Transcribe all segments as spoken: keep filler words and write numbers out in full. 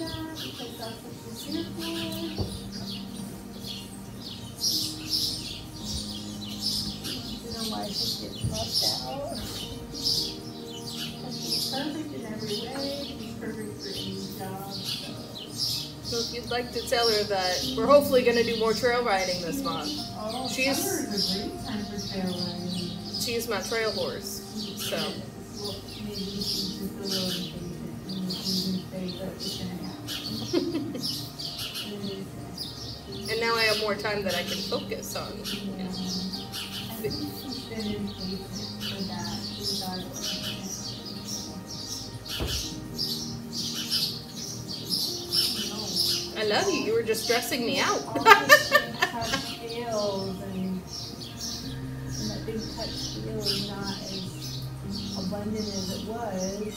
that because that's what she's here for. I don't know why she gets left out. She's perfect in every way. She's perfect for any job. So if you'd like to tell her that we're hopefully going to do more trail riding this month. Oh, she's summer is a great time for trail riding. She's my trail horse. So. Well, maybe she's just a little impatient and we can say that it's going to happen. And now I have more time that I can focus on. Yeah. I think she's been impatient for that. She's got it. I love you. You were just stressing me out. All those things have scales, and, and that big touch scale is not as abundant as it was.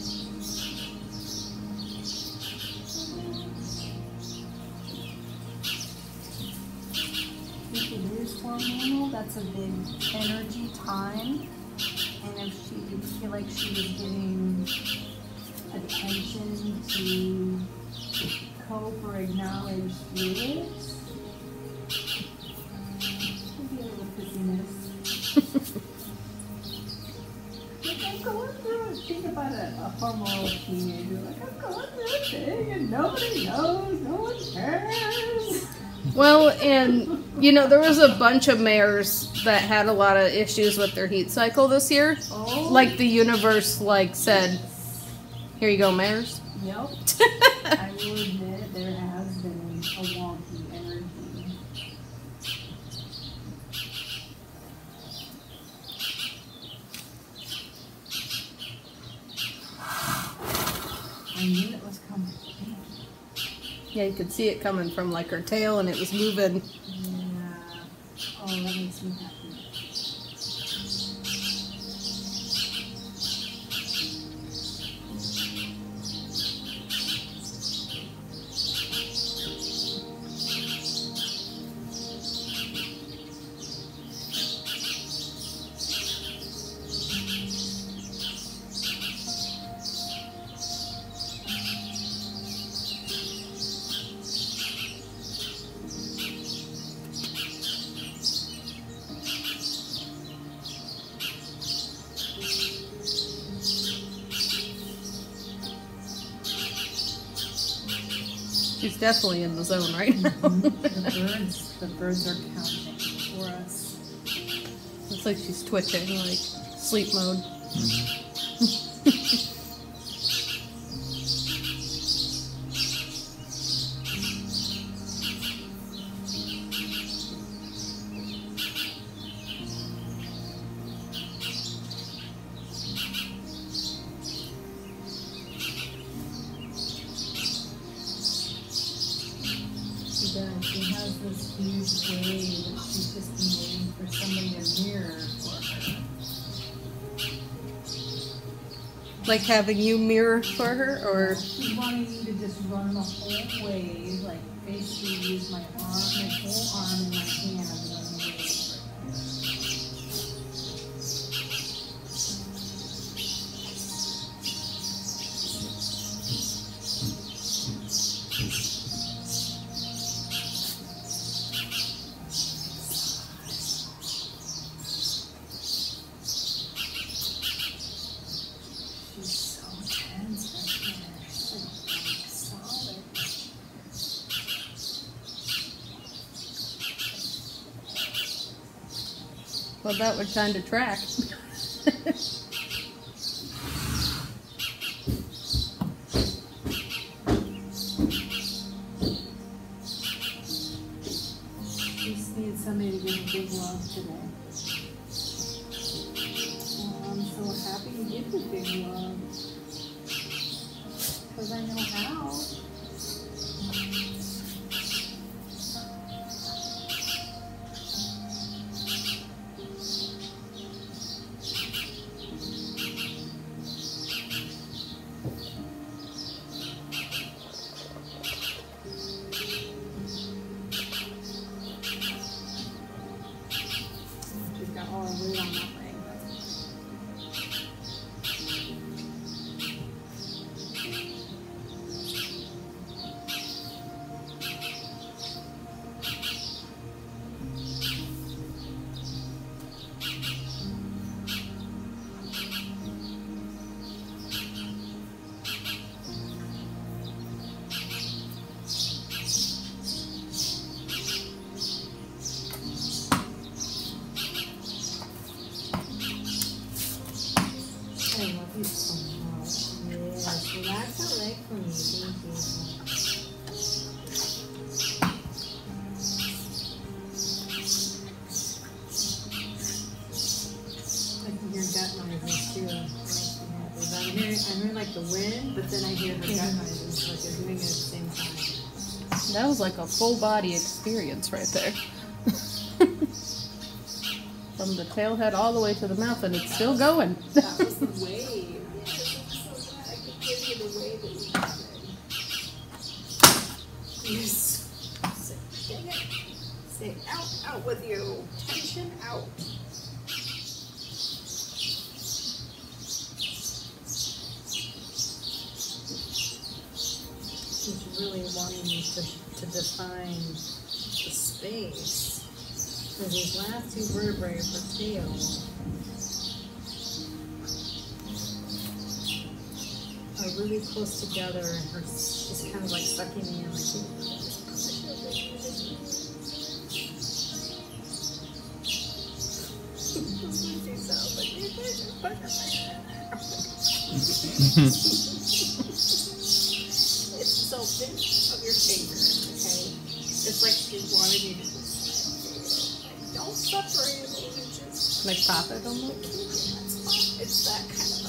If it is hormonal, that's a big energy time. And if she didn't feel like she was getting attention to cope or acknowledge fluids, could be a little pussiness. Like, I'm going through it. Think about a, a hormonal teenager. Like, I'm going through a thing and nobody knows, no one cares. Well, and, you know, there was a bunch of mares that had a lot of issues with their heat cycle this year. Oh. Like the universe, like, said, here you go, mares. Yep. I will admit there has been a wonky energy. I knew it was coming. Yeah, you could see it coming from, like, her tail, and it was moving. Yeah. Oh, that makes me happy. She's definitely in the zone right now. Mm-hmm. The birds, the birds are counting for us. Looks like she's twitching, like sleep mode. Mm-hmm. She does. She has this huge way that she's just been waiting for somebody to mirror for her. Like having you mirror for her, or She's wanting me to just run the whole way, like basically use my arm, my whole arm and my hand and run the way for her. She's so tense right there. She's like solid. well, that would kind of track. She just needs somebody to give her big love today. Oh, I'm so happy to give her big love. Because I know how. She's got all her weight on that leg. for me. Thank you. I can hear gut noises too. That makes me happy. But I'm hearing, I'm hearing like the wind, but then I hear her gut noises, like they're doing it at the same time. That was like a full body experience right there. From the tail head all the way to the mouth, and it's still going. That was the wave. Yes, I'm so glad I could give you the wave that you wanted. Yes. Say, dang it. Say, out, out with you. Tension out. She's really wanting me to, to define the space for these last two vertebrae of her tail. Are really close together, and her she's kind of like sucking me in, like, this sounds like you guys are pushing my It's something of your finger, okay? It's like she wanted me to just like, don't separate it, you just Like pop it almost? it's that kind of a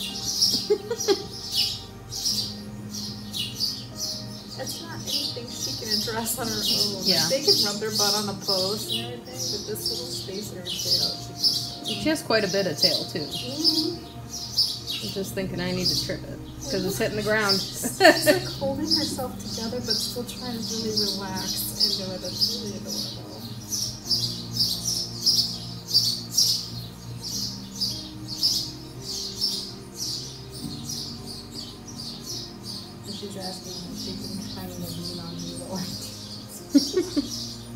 it's not anything she can address on her own. Yeah. Like, they can rub their butt on a post and everything, but this little space in her tail, she She has quite a bit of tail too. can. I'm just thinking I need to trip it because it's hitting the ground. She's like holding herself together, but still trying to really relax into it. It's really adorable. And she's asking if she can kind of lean on me while I do this.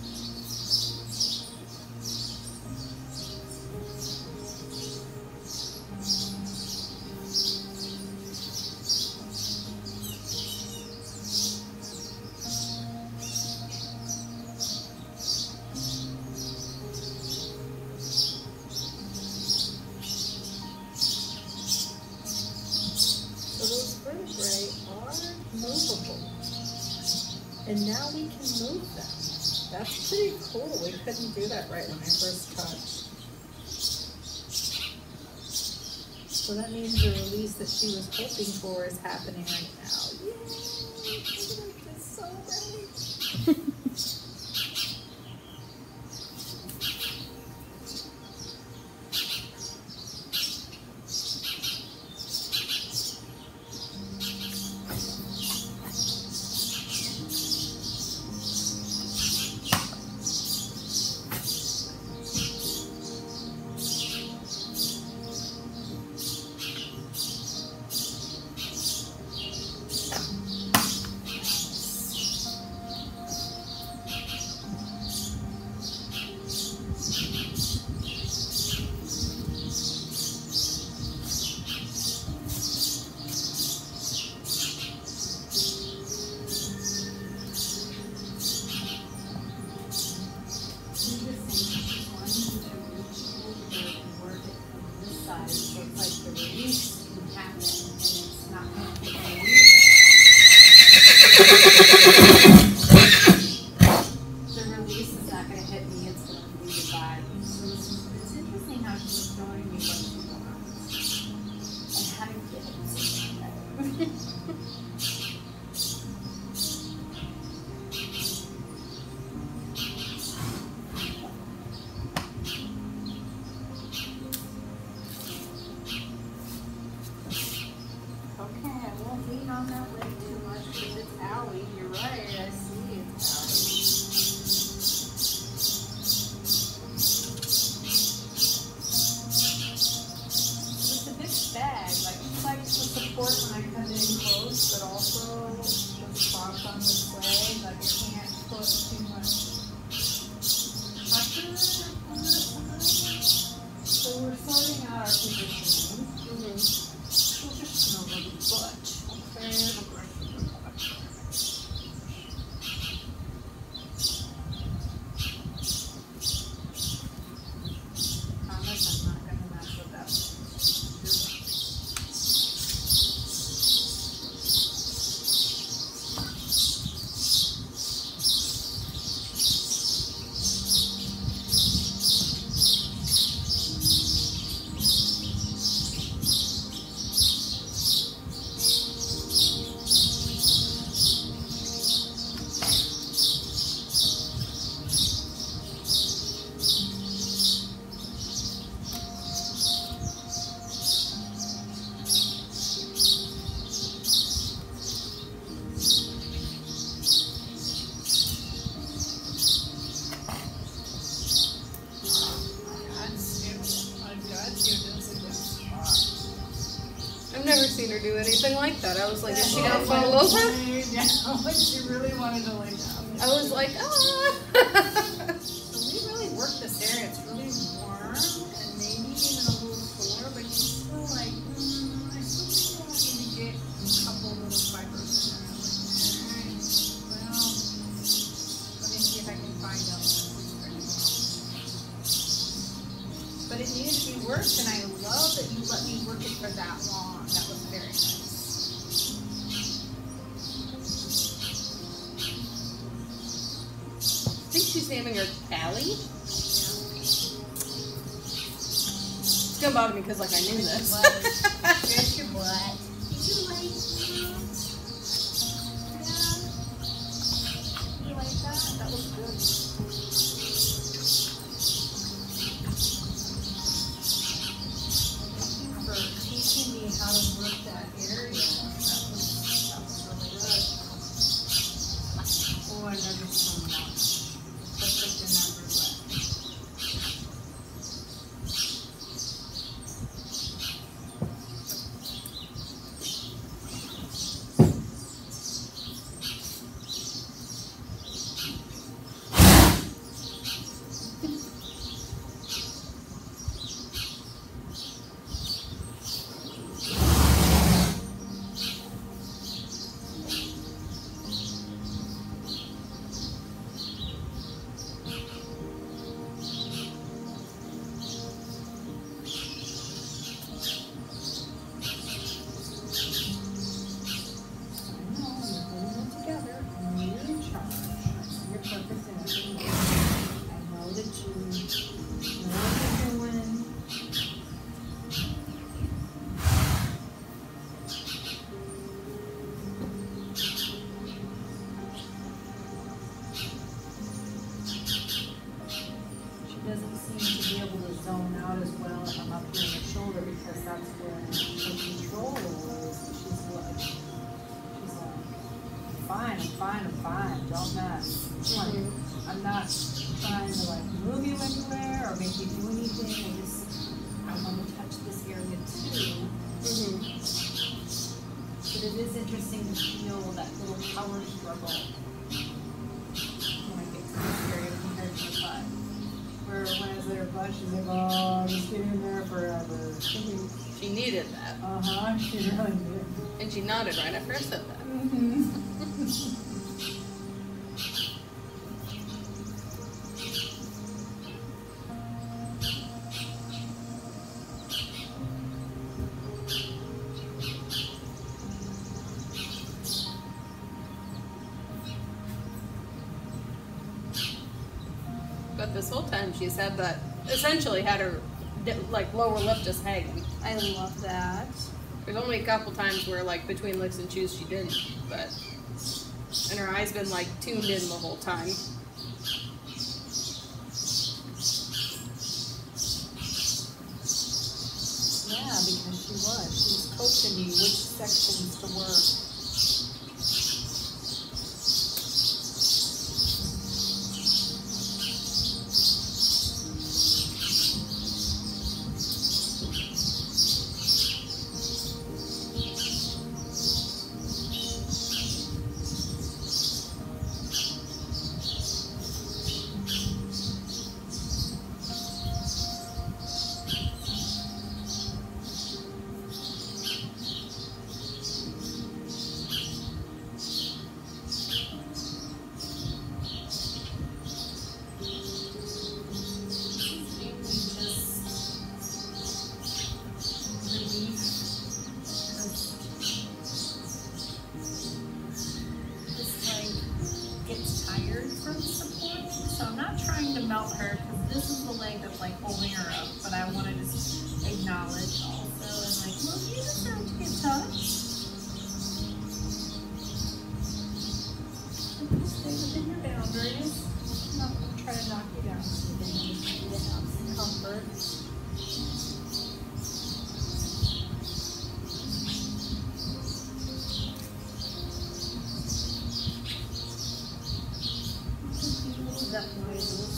And now we can move them. That's pretty cool. We couldn't do that right when I first touched. So that means the release that she was hoping for is happening right now. Yay! It's so ready. seen her do anything like that. I was like, is she gonna fall over? Yeah, like she really wanted to lay down. I was like, ah. So we really worked this area. It's really warm and maybe even a little sore, but you're still like, mm, I still think I need to get a couple little fibers in there. I'm like, all right, well, let me see if I can find out. But it needed to be worked, and I love that you let me work it for that long. That was very nice. I think she's naming her Callie. Yeah. It's gonna bother me because like I knew this. There's your butt. Did you like that? Yeah. You like that? That was good. Thank you for teaching me how to work that area. That was, that was really good. Oh, I love it so much. Perfect in that roulette. Doesn't seem to be able to zone out as well if I'm up here in the shoulder because that's where her control is. She's like, she's like, I'm fine, I'm fine, I'm fine, don't mess. Like, I'm not trying to like move you anywhere or make you do anything. I just, I want to touch this area too. Mm-hmm. But it is interesting to feel that little power struggle when I get to this area compared to the side. Where when I was at her butt, she's like, oh, just get in there forever. She needed that. Uh-huh, she really did. And she nodded right after I said that. Mm-hmm. But this whole time she's had that, essentially had her like lower lip just hanging. I love that. There's only a couple times where like between licks and chews she didn't, but, and her eyes been like tuned in the whole time. Yeah, because she was. She was coaching you which sections to work. Melt her because this is the leg that's like holding her up, but I want to just acknowledge also and like, well, you deserve to get touched. Stay within your boundaries. I'm not going to try to knock you down so you can have some comfort. That noises.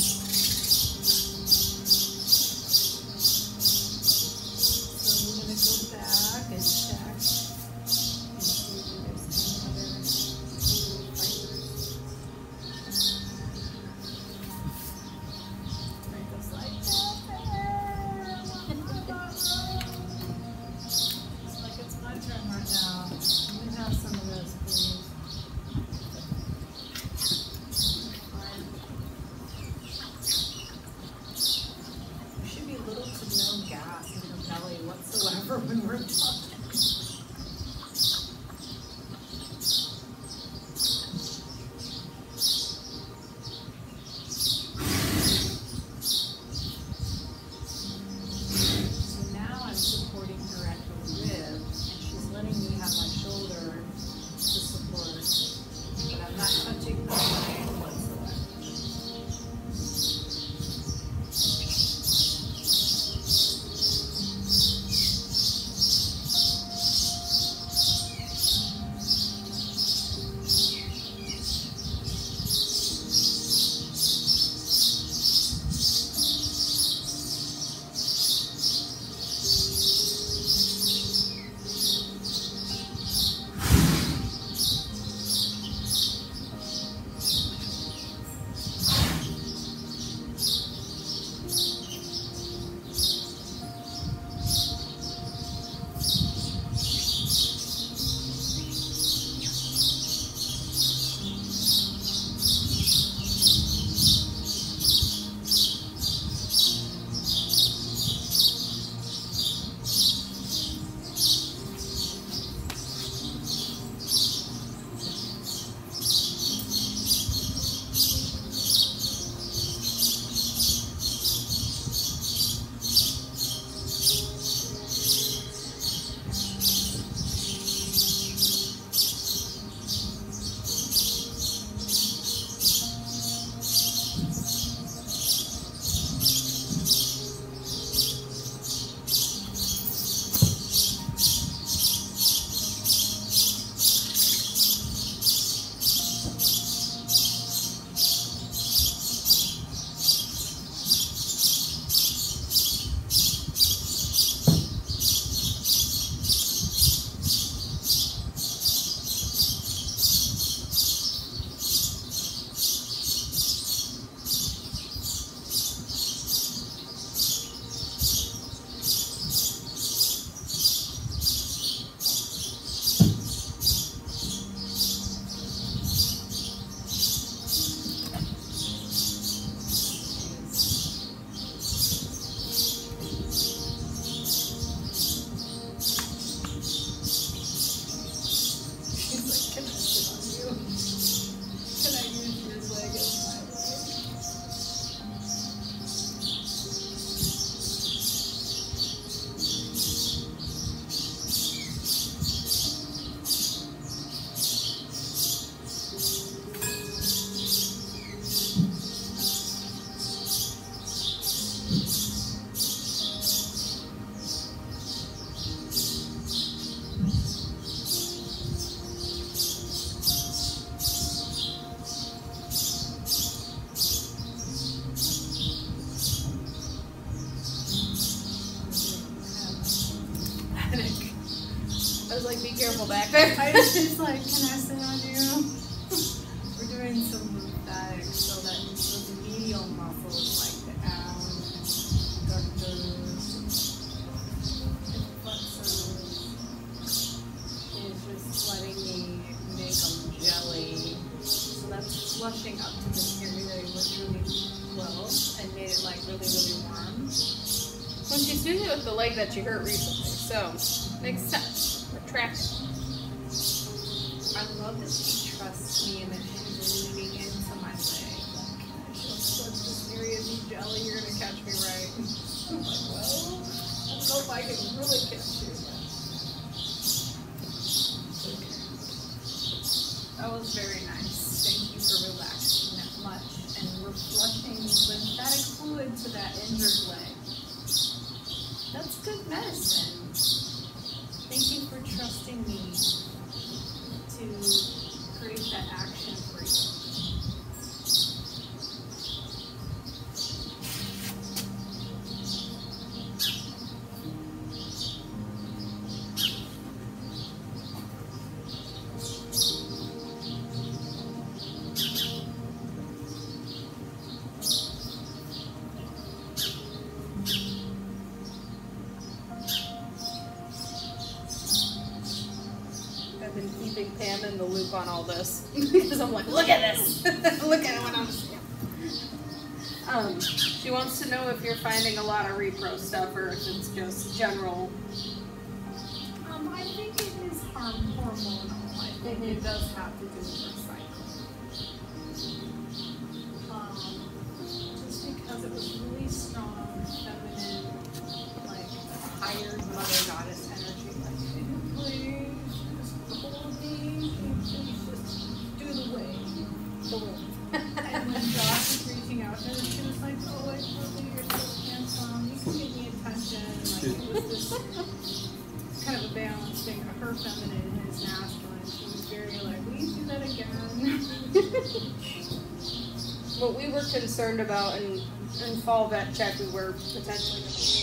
So I'm gonna go was like, be careful back there. I was just like, can I sit on you? We're doing some lymphatics so that those medial muscles like the abs, ductors, hip flexors is just letting me make them jelly. So that's flushing up to this area that was really low and made it like really, really warm. Well, she's doing it with the leg that she hurt recently, so makes sense. Retract it. I love that she trusts me and that she's leaning into my leg. She'll slip this area of jelly, you're gonna catch me right. I'm like, well, I don't know if I can really catch you. Okay. That was very nice. Thank you for relaxing that much. And we're flushing lymphatic fluid to that injured leg. That's good medicine. Thank you for trusting me to create that action for you. I've been keeping Pam in the loop on all this because I'm like, look at this. Look at it when I'm asleep. Um, she wants to know if you're finding a lot of repro stuff or if it's just general. Um, I think it is harm hormonal. I think mm-hmm. it does have to do with her cycle. Um, just because it was really strong, feminine, like higher mother goddess energy. Like, can you please just hold me? Can you please just do the wave? The wave. And when Josh was reaching out to her, she was like, oh, I love you, you're so handsome, you can give me attention. Like, it was this kind of a balance thing, her feminine and his masculine. She was very like, will you do that again? What we were concerned about in, in fall vet check, we were potentially going to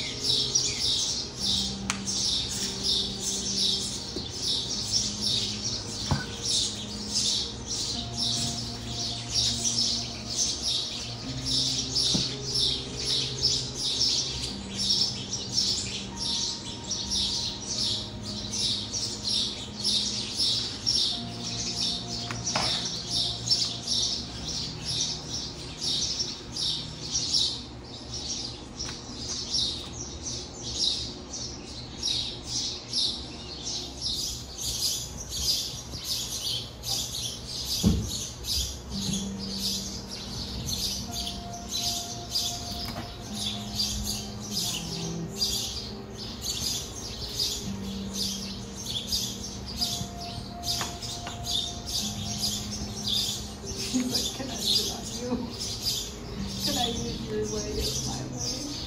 She's like, can I sit on you? Can I use your leg as my leg?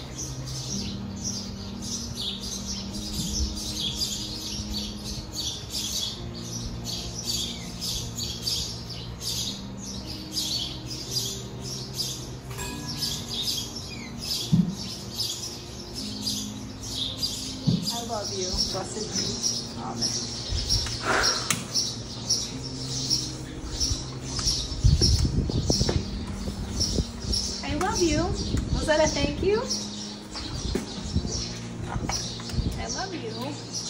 I love you. Blessed peace. Amen. I love you. Was that a thank you? I love you.